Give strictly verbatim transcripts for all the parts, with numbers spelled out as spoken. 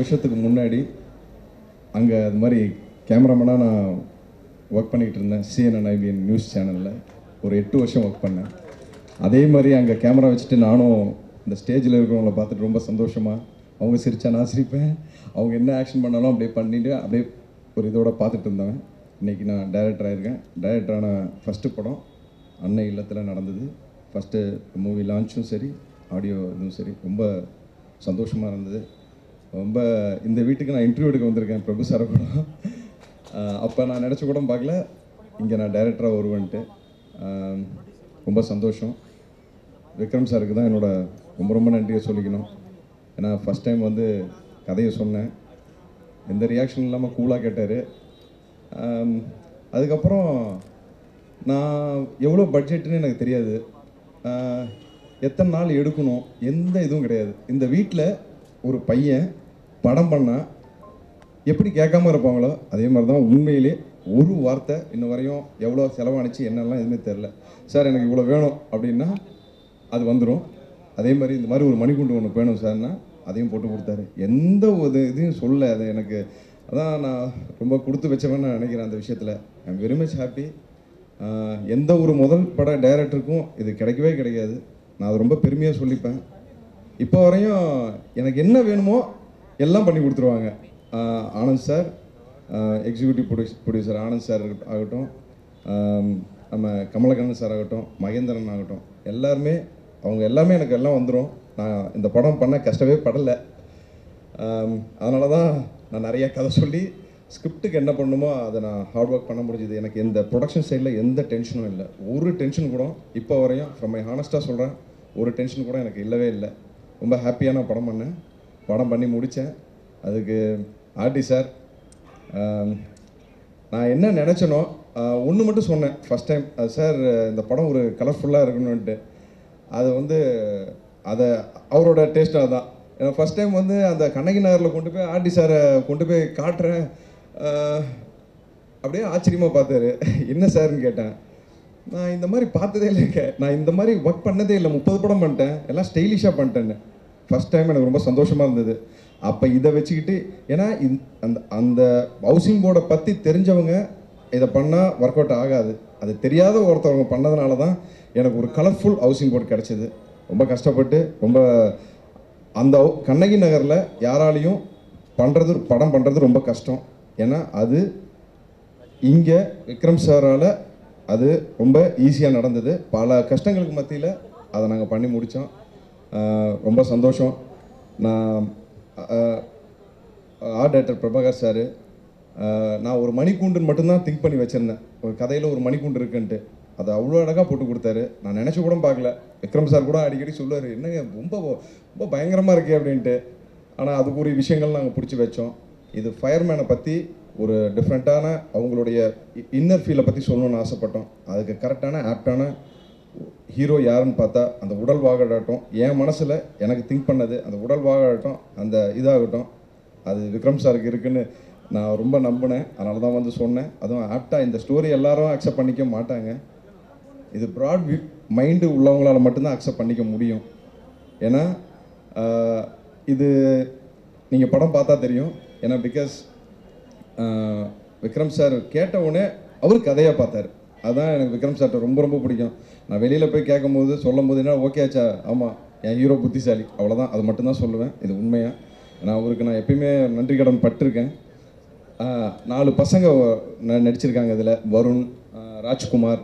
வருஷத்துக்கு முன்னாடி அங்கே அது மாதிரி கேமராமேனாக நான் ஒர்க் பண்ணிகிட்டு இருந்தேன். சிஎன்என் ஐபிஎன் நியூஸ் சேனலில் ஒரு எட்டு வருஷம் ஒர்க் பண்ணேன். அதே மாதிரி அங்கே கேமரா வச்சுட்டு நானும் இந்த ஸ்டேஜில் இருக்கிறவங்கள பார்த்துட்டு ரொம்ப சந்தோஷமாக, அவங்க சிரித்தா நான் சிரிப்பேன், அவங்க என்ன ஆக்ஷன் பண்ணாலும் அப்படியே பண்ணிவிட்டு அப்படியே ஒரு இதோட பார்த்துட்டு இருந்தேன். இன்றைக்கி நான் டைரக்டர் ஆகிருக்கேன். டைரக்டரான ஃபஸ்ட்டு படம் அன்னை இல்லத்தில் நடந்தது. ஃபஸ்ட்டு மூவி லான்ச்சும் சரி, ஆடியோ இதுவும் சரி, ரொம்ப சந்தோஷமாக இருந்தது. ரொம்ப இந்த வீட்டுக்கு நான் இன்டர்வியூ எடுக்க வந்திருக்கேன் பிரபு சாரை கூட. அப்போ நான் நினச்ச கூட பார்க்கல இங்கே நான் டைரக்டராக வருவேன்ட்டு. ரொம்ப சந்தோஷம். விக்ரம் சாருக்கு தான் என்னோட ரொம்ப ரொம்ப நன்றியை சொல்லிக்கணும். ஏன்னா ஃபஸ்ட் டைம் வந்து கதையை சொன்னேன், எந்த ரியாக்ஷன் இல்லாமல் கூலாக கேட்டார். அதுக்கப்புறம் நான் எவ்வளோ பட்ஜெட்டுன்னு எனக்கு தெரியாது, எத்தனை நாள் எடுக்கணும், எந்த இதுவும் கிடையாது. இந்த வீட்டில் ஒரு பையன் படம் பண்ணால் எப்படி கேட்காம இருப்பாங்களோ அதே மாதிரி தான் உண்மையிலே ஒரு வார்த்தை இன்ன வரையும் எவ்வளோ செலவாணிச்சு என்னெல்லாம் எதுவுமே தெரில. சார் எனக்கு இவ்வளோ வேணும் அப்படின்னா அது வந்துடும். அதே மாதிரி இந்த மாதிரி ஒரு மணிக்குண்டு ஒன்று வேணும் சார்னா அதையும் போட்டு கொடுத்தாரு. எந்த ஒரு இதையும் சொல்ல, அது எனக்கு அதான் நான் ரொம்ப கொடுத்து வச்சவன்னு நான் நினைக்கிறேன். அந்த விஷயத்தில் I am very much happy. எந்த ஒரு முதல் பட டைரக்டருக்கும் இது கிடைக்கவே கிடைக்காது. நான் அது ரொம்ப பெருமையாக சொல்லிப்பேன். இப்போ வரையும் எனக்கு என்ன வேணுமோ எல்லாம் பண்ணி கொடுத்துருவாங்க. Anand sir, executive produce producer Anand sir ஆகட்டும், நம்ம கமலக்கண்ணன் சார் ஆகட்டும், மகேந்திரன் ஆகட்டும், எல்லாருமே அவங்க எல்லாமே எனக்கு எல்லாம் வந்துடும். நான் இந்த படம் பண்ண கஷ்டமே படலை. அதனால தான் நான் நிறைய கதை சொல்லி ஸ்கிரிப்டுக்கு என்ன பண்ணணுமோ அதை நான் ஹார்ட் ஒர்க் பண்ண முடிஞ்சுது. எனக்கு இந்த ப்ரொடக்ஷன் சைடில் எந்த டென்ஷனும் இல்லை. ஒரு டென்ஷன் கூட இப்போ வரையும் ஃப்ரம் மை ஹானஸ்ட்டாக சொல்கிறேன், ஒரு டென்ஷன் கூட எனக்கு இல்லவே இல்லை. ரொம்ப ஹாப்பியாக நான் படம் பண்ணேன். படம் பண்ணி முடித்தேன். அதுக்கு ஆர்டி சார், நான் என்ன நினச்சனோ ஒன்று மட்டும் சொன்னேன் ஃபஸ்ட் டைம், அது சார் இந்த படம் ஒரு கலர்ஃபுல்லாக இருக்கணும்ன்ட்டு. அது வந்து அதை அவரோட டேஸ்ட்டாக தான். ஏன்னா ஃபஸ்ட் டைம் வந்து அந்த கண்ணகி நகரில் கொண்டு போய் ஆர்டி சாரை கொண்டு போய் காட்டுறேன். அப்படியே ஆச்சரியமாக பார்த்தாரு. என்ன சார்ன்னு கேட்டேன். நான் இந்த மாதிரி பார்த்ததே இல்லைங்க, நான் இந்த மாதிரி ஒர்க் பண்ணதே இல்லை, முப்பது படம் பண்ணிட்டேன், எல்லாம் ஸ்டைலிஷாக பண்ணிட்டேன்னு. ஃபஸ்ட் டைம் எனக்கு ரொம்ப சந்தோஷமாக இருந்தது. அப்போ இதை வச்சுக்கிட்டு, ஏன்னா அந்த அந்த ஹவுசிங் போர்டை பற்றி தெரிஞ்சவங்க இதை பண்ணால் ஒர்க் அவுட் ஆகாது. அது தெரியாத ஒருத்தவங்க பண்ணதுனால தான் எனக்கு ஒரு கலர்ஃபுல் ஹவுசிங் போர்டு கிடச்சிது. ரொம்ப கஷ்டப்பட்டு ரொம்ப அந்த கண்ணகி நகரில் யாராலையும் பண்ணுறது படம் பண்ணுறது ரொம்ப கஷ்டம். ஏன்னா அது இங்கே விக்ரம் சாரால் அது ரொம்ப ஈஸியாக நடந்தது. பல கஷ்டங்களுக்கு மத்தியில் அதை நாங்கள் பண்ணி முடித்தோம். ரொம்ப சந்தோஷம். நான் ஆர்ட் டைரக்டர் பிரபாகர் சார், நான் ஒரு மணிக்கூண்டுன்னு மட்டும்தான் திங்க் பண்ணி வச்சுருந்தேன். ஒரு கதையில் ஒரு மணிக்கூண்டு இருக்குன்ட்டு அதை அவ்வளோ அழகாக போட்டு கொடுத்தாரு. நான் நினச்சி கூட பார்க்கல. விக்ரம் சார் கூட அடிக்கடி சொல்லுவார், என்னங்க ரொம்ப ரொம்ப பயங்கரமாக இருக்கே அப்படின்ட்டு. ஆனால் அதுக்குரிய விஷயங்கள் நாங்கள் பிடிச்சி வச்சோம். இது ஃபயர்மேனை பற்றி ஒரு டிஃப்ரெண்ட்டான அவங்களுடைய இன்னர் ஃபீலை பற்றி சொல்லணும்னு ஆசைப்பட்டோம். அதுக்கு கரெக்டான ஆப்டான ஹீரோ யாருன்னு பார்த்தா அந்த உடல் வாகட்டும், என் மனசில் எனக்கு திங்க் பண்ணது அந்த உடல் வாகட்டும், அந்த இதாகட்டும், அது விக்ரம் சாருக்கு இருக்குன்னு நான் ரொம்ப நம்பினேன். அதனால தான் வந்து சொன்னேன். அதுவும் ஆப்டாக இந்த ஸ்டோரி எல்லாரும் அக்செப்ட் பண்ணிக்க மாட்டாங்க. இது ப்ராட் வியூ மைண்டு உள்ளவங்களால் மட்டும்தான் அக்செப்ட் பண்ணிக்க முடியும். ஏன்னா இது நீங்கள் படம் பார்த்தா தெரியும். ஏன்னா பிகாஸ் விக்ரம் சார் கேட்ட உடனே அவர் கதையாக பார்த்தார். அதுதான் எனக்கு விக்ரம் சார்ட்ட ரொம்ப ரொம்ப பிடிக்கும். நான் வெளியில் போய் கேட்கும் போது சொல்லும் போது என்ன ஓகே ஆச்சா, ஆமாம் என் ஹீரோ புத்திசாலி, அவ்வளோதான், அது மட்டும்தான் சொல்லுவேன். இது உண்மையாக நான் அவருக்கு நான் எப்பயுமே நன்றி கடன் பட்டிருக்கேன். நாலு பசங்க நடிச்சிருக்காங்க இதில். வருண், ராஜ்குமார்,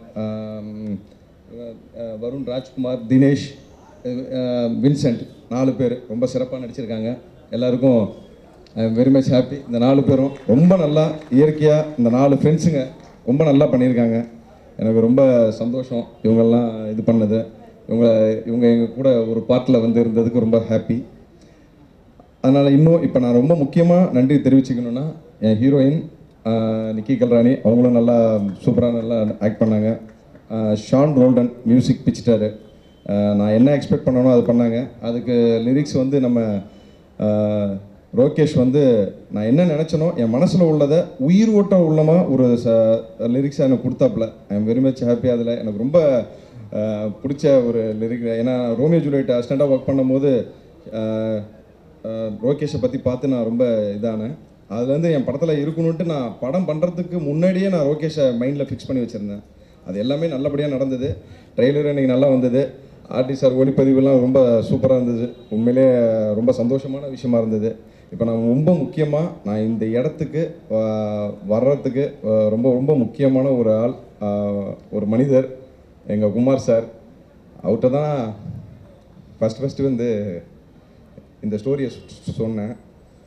வருண் ராஜ்குமார், தினேஷ், வின்சென்ட், நாலு பேர் ரொம்ப சிறப்பாக நடிச்சிருக்காங்க. எல்லாருக்கும் I am very much happy. இந்த நாலு பேரும் ரொம்ப நல்லா இயற்கையாக, இந்த நாலு ஃப்ரெண்ட்ஸுங்க ரொம்ப நல்லா பண்ணியிருக்காங்க. எனக்கு ரொம்ப சந்தோஷம் இவங்கெல்லாம் இது பண்ணது. இவங்க இவங்க எங்கள் கூட ஒரு பார்ட்டில் வந்து இருந்ததுக்கு ரொம்ப ஹாப்பி. அதனால் இன்னும் இப்போ நான் ரொம்ப முக்கியமாக நன்றி தெரிவிச்சுக்கணுன்னா என் ஹீரோயின் நிக்கி கல்ராணி, அவங்களும் நல்லா சூப்பராக நல்லா ஆக்ட் பண்ணாங்க. ஷான் ரோல்டன் மியூசிக் பிச்சிட்டாரு. நான் என்ன எக்ஸ்பெக்ட் பண்ணனோ அது பண்ணாங்க. அதுக்கு லிரிக்ஸ் வந்து நம்ம ரோகேஷ் வந்து நான் என்ன நினச்சனோ என் மனசில் உள்ளதை உயிர் ஓட்டம் உள்ளமாக ஒரு ச லிரிக்ஸை எனக்கு கொடுத்தாப்புல. I am very much happy. அதில் எனக்கு ரொம்ப பிடிச்ச ஒரு லிரிக், ஏன்னா ரோமியோ ஜூலியட் அசிஸ்டண்ட்டாக ஒர்க் பண்ணும்போது லோகேஷை பற்றி பார்த்து நான் ரொம்ப இதானேன். அதுலேருந்து என் படத்தில் இருக்கணுன்ட்டு நான் படம் பண்ணுறதுக்கு முன்னாடியே நான் லோகேஷை மைண்டில் ஃபிக்ஸ் பண்ணி வச்சுருந்தேன். அது எல்லாமே நல்லபடியாக நடந்தது. ட்ரெய்லர் இன்றைக்கி நல்லா வந்தது. ஆர்டி சார் ஒளிப்பதிவுலாம் ரொம்ப சூப்பராக இருந்தது. உண்மையிலே ரொம்ப சந்தோஷமான விஷயமா இருந்தது. இப்போ நான் ரொம்ப முக்கியமாக நான் இந்த இடத்துக்கு வர்றதுக்கு ரொம்ப ரொம்ப முக்கியமான ஒரு ஆள், ஒரு மனிதர், எங்கள் குமார் சார். அவர்கிட்ட தான் ஃபஸ்ட் ஃபஸ்ட்டு வந்து இந்த ஸ்டோரியை சொன்னேன்.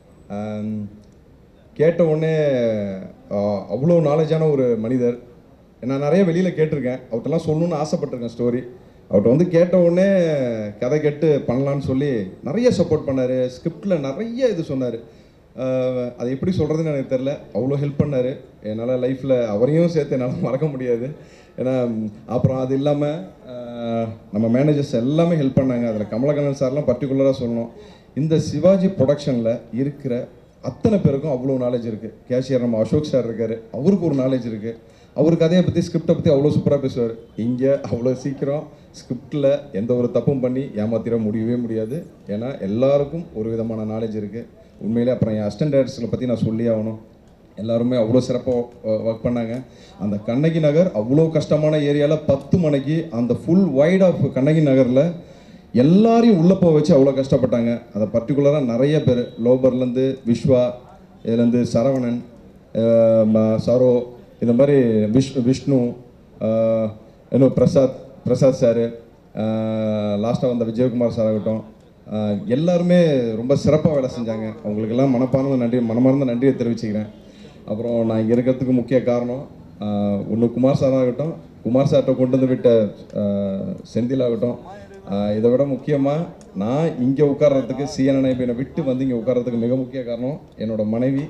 கேட்ட உடனே அவ்வளோ நாலேஜான ஒரு மனிதர். நான் நிறைய வெளியில் கேட்டிருக்கேன், அவர்கிட்டலாம் சொல்லணுன்னு ஆசைப்பட்டிருக்கேன் ஸ்டோரி. அவர்கிட்ட வந்து கேட்ட உடனே கதை கேட்டு பண்ணலான்னு சொல்லி நிறைய சப்போர்ட் பண்ணார். ஸ்கிரிப்டில் நிறைய இது சொன்னார். அதை எப்படி சொல்கிறதுன்னு எனக்கு தெரில. அவ்வளோ ஹெல்ப் பண்ணார். என்னால் லைஃப்பில் அவரையும் சேர்த்து என்னால் மறக்க முடியாது. ஏன்னா அப்புறம் அது இல்லாமல் நம்ம மேனேஜர்ஸ் எல்லாமே ஹெல்ப் பண்ணாங்க. அதில் கமலக்கண்ணன் சார்லாம் பர்டிகுலராக சொல்லணும். இந்த சிவாஜி ப்ரொடக்ஷனில் இருக்கிற அத்தனை பேருக்கும் அவ்வளோ நாலேஜ் இருக்குது. கேஷியர் நம்ம அசோக் சார் இருக்கார், அவருக்கு ஒரு நாலேஜ் இருக்குது. அவர் கதையை பற்றி ஸ்கிரிப்டை பற்றி அவ்வளோ சூப்பராக பேசுவார். இங்கே அவ்வளோ சீக்கிரம் ஸ்கிரிப்டில் எந்த ஒரு தப்பும் பண்ணி ஏமாத்திட முடியவே முடியாது. ஏன்னா எல்லாருக்கும் ஒரு விதமான நாலேஜ் இருக்குது உண்மையிலே. அப்புறம் என் அசிஸ்டன்ட் டைரக்டர்ஸை பற்றி நான் சொல்லி ஆகணும். எல்லாருமே அவ்வளோ சிறப்பாக ஒர்க் பண்ணாங்க. அந்த கண்ணகி நகர் அவ்வளோ கஷ்டமான ஏரியாவில் பத்து மணிக்கு அந்த ஃபுல் வைட் ஆஃப் கண்ணகி நகரில் எல்லாரையும் உள்ளே போக வச்சு அவ்வளோ கஷ்டப்பட்டாங்க. அதை பர்டிகுலராக நிறைய பேர், லோபர்லேருந்து விஸ்வா, இதுலேருந்து சரவணன், சரோ, இந்த மாதிரி விஷ் விஷ்ணு, இன்னும் பிரசாத் பிரசாத் சார், லாஸ்ட்டாக வந்த விஜயகுமார் சார் ஆகட்டும், எல்லாருமே ரொம்ப சிறப்பாக வேலை செஞ்சாங்க. அவங்களுக்கெல்லாம் மனப்பார்ந்த நன்றி, மனமார்ந்த நன்றியை தெரிவிச்சுக்கிறேன். அப்புறம் நான் இங்கே இருக்கிறதுக்கு முக்கிய காரணம் ஒன்று குமார் சார் ஆகட்டும், குமார் சார்கிட்ட கொண்டு வந்து விட்ட செந்தில் ஆகட்டும். இதை விட முக்கியமாக நான் இங்கே உட்கார்றதுக்கு, சிஎன்ஐ என்னை விட்டு வந்து இங்கே உட்கார்றதுக்கு மிக முக்கிய காரணம் என்னோட மனைவி.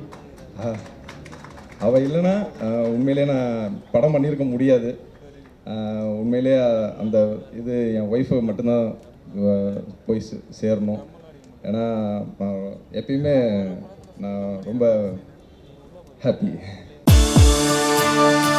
அவள் இல்லைன்னா உண்மையிலே நான் படம் பண்ணியிருக்க முடியாது. உண்மையிலே அந்த இது என் ஒய்ஃபை மட்டும்தான் போய் சேரணும். ஏன்னா நான் எப்பயுமே நான் ரொம்ப ஹாப்பி.